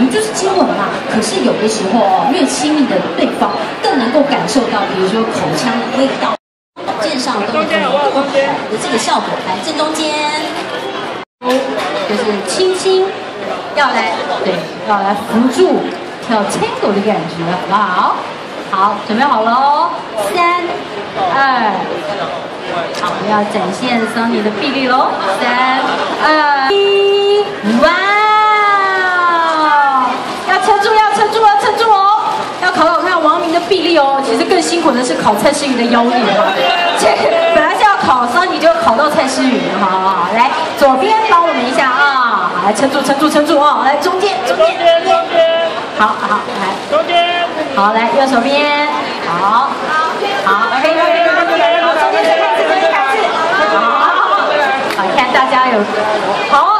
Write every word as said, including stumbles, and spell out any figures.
明就是接吻嘛，可是有的时候哦，越亲密的对方更能够感受到，比如说口腔的味道。肩上都有更好的这个效果。来，正中间，就是轻轻要来，对，要来扶住，要 tango 的感觉，好不好？好，准备好了哦，三、二，好，要展现 Sunny 的臂力喽，三、二、一，哇！要撑住，要撑住，要撑住哦！要考考看王明的臂力哦。其实更辛苦的是考蔡诗芸的腰力啊。这本来是要考 Sunny， 就考到蔡诗芸，好好好，来，左边帮我们一下啊，好，来撑住，撑住，撑住哦，来中间，中间，中间，好好来，中间，好来右手边，好，好 ，OK， OK， OK， 好，中间再看一次，中间看一次，好，好，看大家有好。